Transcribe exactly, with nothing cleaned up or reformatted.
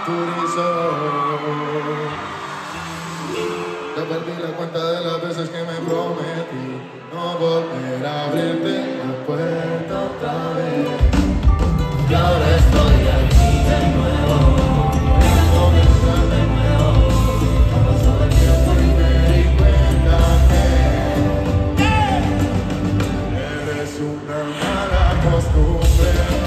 Ya perdí la cuenta de las veces que me prometí no volver a abrirte la puerta otra vez. Y ahora estoy aquí de nuevo, voy a comenzar de nuevo. Ha pasado el tiempo y me di cuenta que eres una mala costumbre.